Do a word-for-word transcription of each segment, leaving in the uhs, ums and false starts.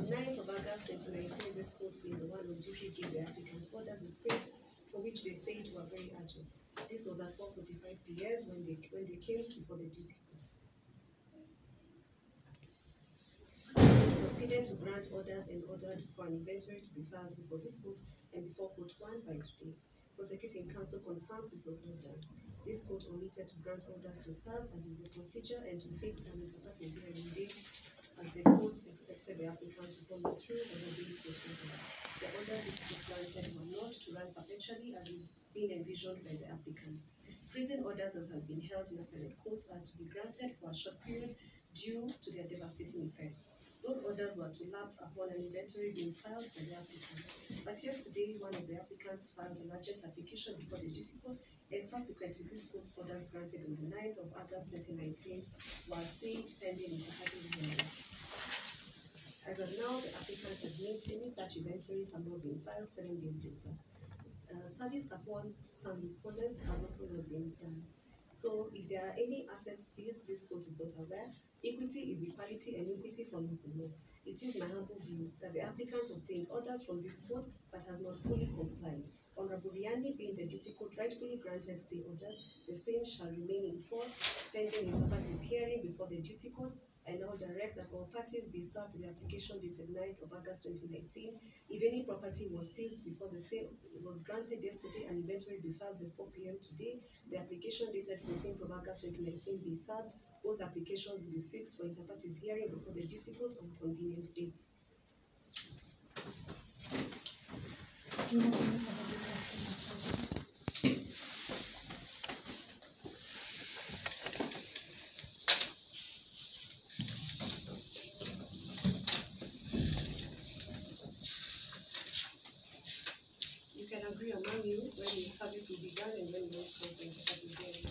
On ninth of August twenty nineteen, this court being the one of duty gave the applicant orders as proof, for which they said were very urgent. This was at four forty-five p m when they when they came before the duty court. It proceeded to grant orders and ordered for an inventory to be filed before this court and before court one by today. Prosecuting counsel confirmed this was not done. This court omitted to grant orders to serve, as is the procedure, and to fix and interpret a hearing date, as the court expected the applicant to follow through on the day court orders. The orders this granted were not to run perpetually, as is being envisioned by the applicant. Freezing orders, as has been held in appellate courts, are to be granted for a short period due to their devastating effect. Those orders were to lapse upon an inventory being filed by the applicant. But yesterday, one of the applicants filed an urgent application before the duty court, and subsequently, this court's orders granted on the ninth of August twenty nineteen were stayed pending interpretive hearing. As of now, the applicant admits any such inventories have not been filed seven days later. Uh, service upon some respondents has also not been done. So, if there are any assets seized, this court is not aware. Equity is equality, and equity follows the law. It is my humble view that the applicant obtained orders from this court but has not fully complied. Honorable Riani, being the duty court rightfully granted stay orders, the same shall remain in force pending interpretive hearing before the duty court. I now direct that all parties be served with the application dated ninth of August twenty nineteen. If any property was seized before the stay was granted yesterday and inventory be filed before p m today, the application dated fourteenth of August twenty nineteen be served. Both applications will be fixed for interpretive hearing before the duty court on convenient dates. You can agree among you when the service will be done and when you want to come for interpretive hearing.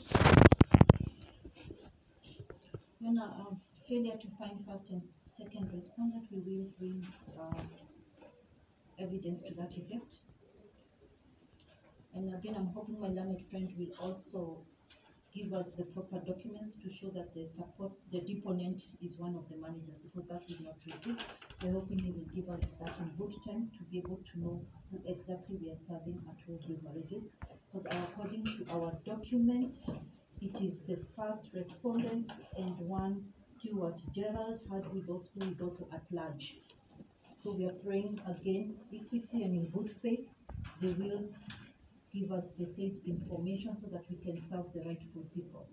When a uh, failure to find first and second respondent, we will bring uh, evidence to that effect. And again, I'm hoping my learned friend will also give us the proper documents to show that the support, the deponent is one of the managers, because that was not received. We're hoping he will give us that in good time to be able to know who exactly we are serving at all beverages. Because according to our document, it is the first respondent and one Stuart Gerald, who is also, who is also at large. So we are praying again, equity and in good faith, they will give us the safe information so that we can serve the rightful people.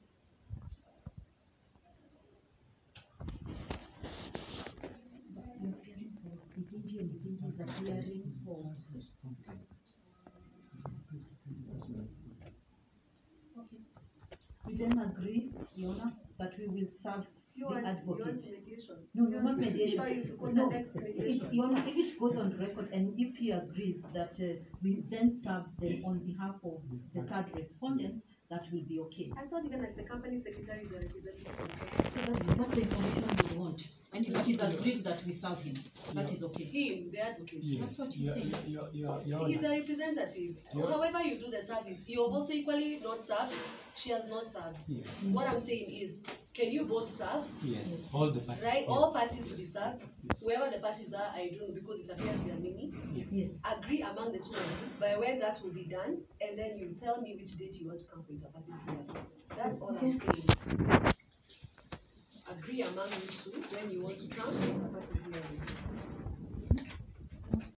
But we are appearing for Bidinji, and Bidinji is appearing for. Okay. We then agree, Yona, that we will serve You the want, advocate. you want mediation? No, no, not mediation. Sure you to quote No, the next if, mediation. Yona, if it goes on record and if he agrees that uh, we then serve them on behalf of the third respondent, that will be okay. I thought even like the company secretary is a representative. So that, that's the information we want. And if it is agreed that we serve him, that is okay. Him, the advocate. Yes. That's what he's Yeah, saying. yeah, yeah, yeah, He's yeah. a representative. Yeah. However you do the service, you have also equally not served. She has not served. Yes. What I'm saying is, can you both serve? Yes. All the parties. Right? Yes. All parties to be served. Yes. Whoever the parties are, I don't know, because it appears there are many. Yes. Yes. Agree among the two of you by when that will be done, and then you tell me which date you want to come for interpretive hearing. That's all Okay. I'm saying. Agree among you two when you want to come for interpretive hearing.